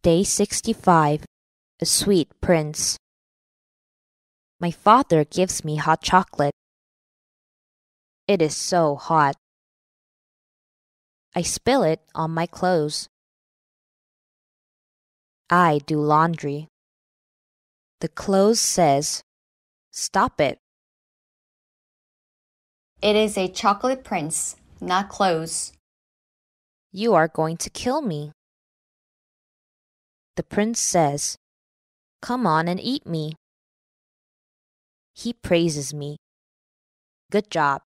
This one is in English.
Day 65, A Sweet Prince. My father gives me hot chocolate. It is so hot. I spill it on my clothes. I do laundry. The clothes says, "Stop it." It is a chocolate prince, not clothes. You are going to kill me. The prince says, "Come on and eat me." He praises me. Good job.